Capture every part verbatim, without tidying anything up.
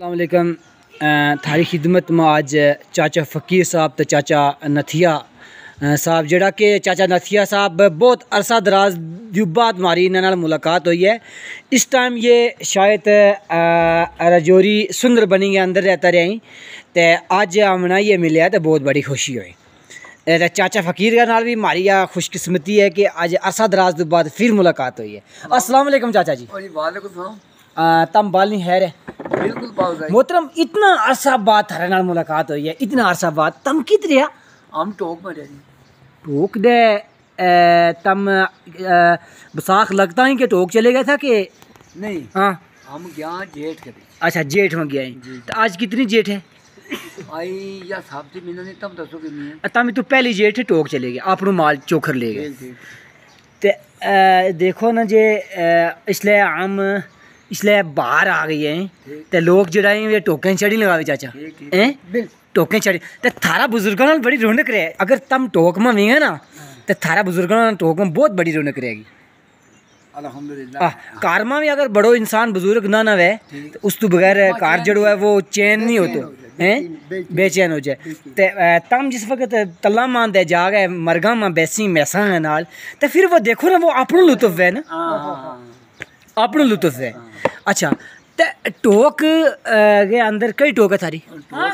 अस्सलाम वालेकुम। थारी खिदमत में आज चाचा फ़कीर साहब तो चाचा नथिया साहब जड़ा कि चाचा नथिया साहब बहुत अरसा दराज बाद हमारी इन्होंने मुलाकात हुई है। इस टाइम ये शायद रजौरी सुंदर बनी के अंदर रहता रही तो अज हमने ये मिले तो बहुत बड़ी खुशी हुई। चाचा फ़कीर के नाल भी हमारी यह खुशकिस्मती है कि अज अरसा दराज बाद फिर मुलाकात हुई है। अस्सलाम वालेकुम चाचा जी। तम बाल नहीं है रे बिल्कुल मोहतरम, इतना अरसा बाद थारे नाल मुलाकात हुई है, इतना अरसा बाद तम कित रहा? हम टोक में रहे टोक दे तम बसाख लगता ही कि टोक चले गया था कि नहीं? हाँ हम गया जेठ के अच्छा जेठ में गया तो आज कितनी जेठ है? आई या साहब जी मैंने नहीं तब दसो कितनी है। तम तो पहली जेठ टोक चले गए अपनों माल चोखर ले गए ते देखो ना जे इसलिए हम इसलिए बाहर आ गई है तो लोग जरा ये टोकें चढ़ी लगावे चाचा हैं टोकें चढ़ी तो थारा बुजुर्गों नाल बड़ी रौनक रहे। अगर तम टोक में भी है ना तो थारा बुजुर्गों नाल टोक में बहुत बड़ी रौनक रहेगी अल्हम्दुलिल्लाह। कार में भी अगर बड़ो इंसान बुजुर्ग ना ना वे तो उस तो बगैर कार जड़ो है वो चैन नहीं होतो हैं बेचैन हो जाए। तो तम जिस वक्त तला मान दे जा गए मरगा में बैसी मैसा नाल तो फिर वो देखो ना वो अपना लुत्फ है ना अपना लुत्फ है। अच्छा ते टोक के अंदर कई टोक है थारी?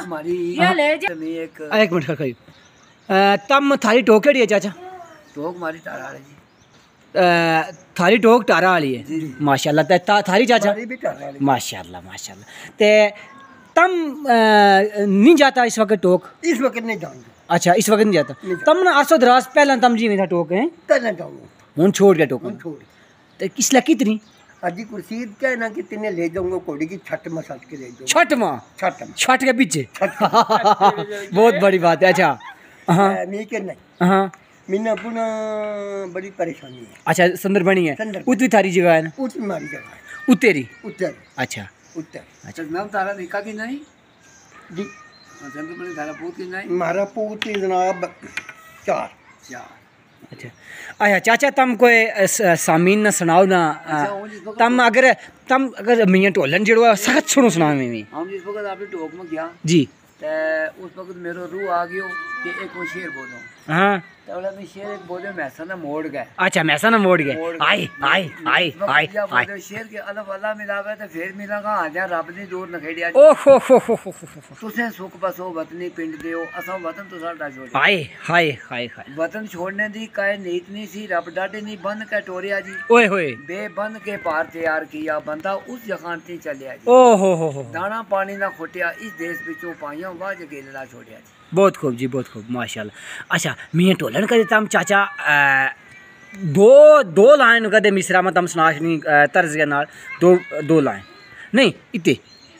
एक मिनट खड़ी तम थारी टोक केड़ी है चाचा? टोक मारी तारा वाली जी। थारी टोक टारा वाली है माशाल्लाह। ते थारी चाचा? माशाल्लाह माशाल्लाह। ते तम नहीं जाता इस वक्त टोक? इस वक्त नहीं जाऊंगा। अच्छा इस वक्त नहीं जाता तम ना अरसो दराज पहला तम जी में था टोक है पहला जाऊंगा हुन छोड़ गया टोक छोड़ तो किसला कितनी अजी कुर्सी कहना कि तिने ले जाऊंगा कोड़ी की छठ में सट के ले जाऊंगा। छठ में? छठ में छठ के पीछे बहुत बड़ी बात है। अच्छा हाँ मैं के नहीं हाँ मैंने अपना बड़ी परेशानी है। अच्छा सुंदर बनी है उतरी थारी जगह है ना? उतरी मारी जगह है उतेरी उत्तर अच्छा उत्तर अच्छा नाम तारा निका की नहीं जी चंद्र बड़ी तारा पूत की नहीं मारा पूत जनाब चार चार अच्छा अच्छा चाचा तम कोई सामीन ना सुनाओ ना तम अगर तम अगर मियाँ ढोलन जड़ो है सख्त सुनो सुना में भी हम जिस वक्त आपने टोक में गया जी ते उस वक्त मेरो रूह आ गयो कि एक वो शेर बोलो हाँ तो बोला मैं शेर एक बोले मैसा ना मोड़ गए। अच्छा मैसा ना मोड़ गए आई आई आई आई आई शेर के अल्लाह वाला मिलावे तो फिर मिलागा आ जा रब ने दूर नखेड़िया ओ हो हो हो हो तुसे सुख बसो वतनी पिंड दियो असा वतन तो साडा छोड़ हाय हाय हाय हाय वतन छोड़ने दी काए नीत नहीं सी रब डाटे नहीं बंद के टोरिया जी ओए होए बेबंद के पार तैयार किया बंदा उस जगह ते चलिया जी ओ हो हो हो दाना पानी ना खोटिया इस देश विचों पाइया वाह जगेला छोड़िया जी। बहुत खूब जी बहुत खूब माशाल्लाह। अच्छा मियाँ टोलन कर देता हम चाचा दो दो लाइन कदे मिसरा में तम सुनाशनी तर्ज के नाल दो दो लाइन नहीं इतने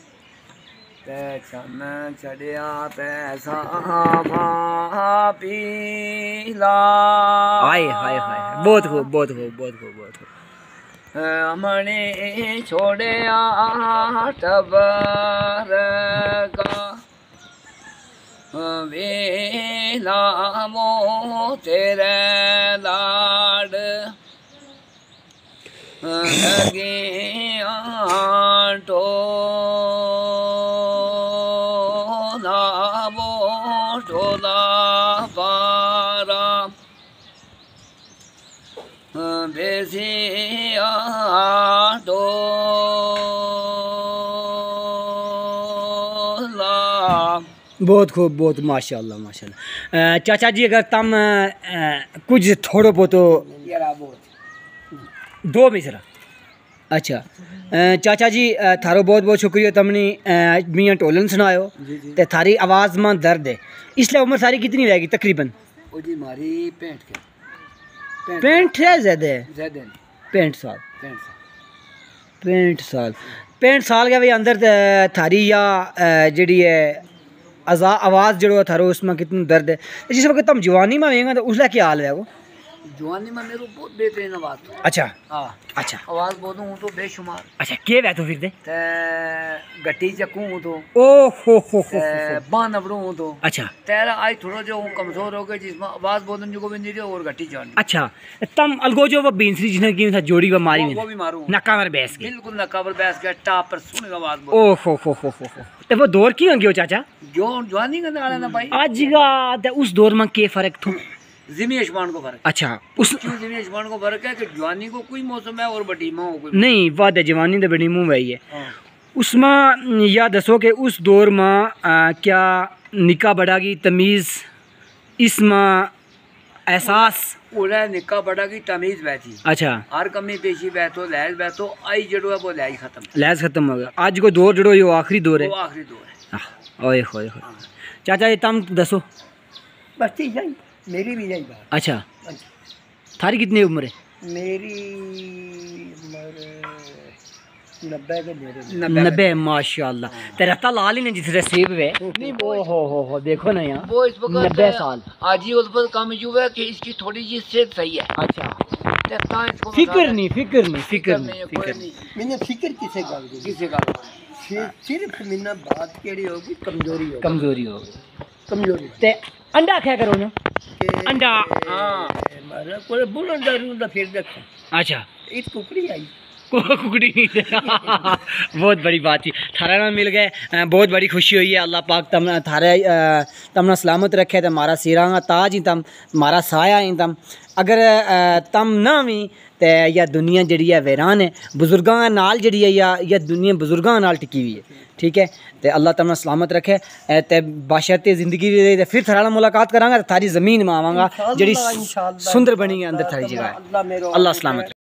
पैसन चढ़िया पैसा पीला हाय हाय हाय बहुत खूब बहुत खूब बहुत खूब बहुत खूब मणि छोड़िया टबर का वेला मो तेरे लाड लगे टो लामो टोला पारा बेसिया टो बहुत खूब बहुत माशाल्लाह माशाल्लाह। चाचा जी अगर तम कुछ थोड़ो बहुत दो मिसरा अच्छा चाचा जी थारो बहुत बहुत शुक्रिया तमने मियाँ टोलन सुनायो ते थारी आवाज़ में दर्द है इसलिए उम्र सारी कितनी रहेगी तकरीबन? ओ जी हमारी पैंठ के पैंठ है ज़्यादा है ज़्यादा पैंठ साल पैंठ साल पैंठ साल पैंठ साल के भाई अंदर थारी या जड़ी है आजा आवाज़ जड़ो थारो उसमें कितनी दर्द है जिस वक्त तुम जवानी में आएगा तो उसका क्या हाल है वो? जवानी में मेरे बहुत बेहतरीन आवाज तो अच्छा हाँ अच्छा आवाज बोलूं हूं तो बेशुमार अच्छा के वे तो फिर दे ते गट्टी चकू हूं तो ओ हो हो हो ते बान अबरू हूं तो अच्छा तेरा आज थोड़ा जो हूं कमजोर हो गए जिसमें आवाज बोलने जो को भी नहीं रही और गट्टी जान अच्छा तम अलगोजो वो बींसरी जिन्हें की था जोड़ी व मारी वो में भी मारूं नक्का मर बैस के बिल्कुल नक्का पर बैस के टॉप पर सुन आवाज ओ बोल हो हो हो हो ते वो दौर की होंगे चाचा जो जवानी का नाला ना भाई आज का ते उस दौर में के फर्क थो जिमी आसमान को फर्क अच्छा उस क्यों जिमी आसमान को फर्क है कि जवानी को कोई मौसम है और बड़ी माँ कोई नहीं वाद है जवानी तो बड़ी मुँह वही है हाँ। उसमें या दसो कि उस दौर में आ, क्या निकाह बड़ा की तमीज़ इसमें एहसास ओला निक्का बड़ा की तमीज बैठी अच्छा हर कमी पेशी बैठो लहज बैठो आई जड़ो है वो लहज खत्म लहज खत्म हो गया आज को दौर जड़ो ये आखिरी दौर है वो आखिरी दौर है आह, ओए होए होए चाचा ये तम दसो बस ठीक है मेरी भी यही बात अच्छा थारी कितनी उम्र है मेरी उम्र नब्बे के मेरे नब्बे माशाल्लाह तेरा ता लाल ही नहीं जिससे सेब है नहीं वो हो हो हो देखो ना यहाँ वो इस वक्त नब्बे साल आज ही उस पर कम युवा है कि इसकी थोड़ी सी सेहत सही है अच्छा ते तां इसको फिक्र नहीं फिक्र नहीं फिक्र नहीं नहीं है, फिक्र कोई नहीं नहीं मैंने फिक्र किसे गल दी किसी का सिर्फ मैंने बात केड़ी होगी कमजोरी होगी कमजोरी हो गई कमजोरी ते अंडा क्या करो ना के अंडा हाँ मारा कोई बुलंदा रूंदा फिर देख अच्छा एक कुकड़ी आई कुकड़ी बहुत बड़ी बात थी थारा ना मिल गए अ, बहुत बड़ी खुशी हुई है अल्लाह पाक तम थारे अ, तमना सलामत रखे तो मारा सिरांगा ताज ही तम मारा साया ही तम अगर अ, तम ना भी ते या दुनिया जड़ी है वैरान है बुजुर्गां नाल जड़ी है या या दुनिया बुजुर्गां नाल टिकी हुई है ठीक है ते अल्लाह तमना सलामत रखे अ, ते बाशर्ते जिंदगी दे ते फिर थारा मुलाकात करांगा ते थारी ज़मीन में आवांगा जड़ी सुंदर बनी है अंदर थारी जगह है अल्लाह मेरो अल्लाह सलामत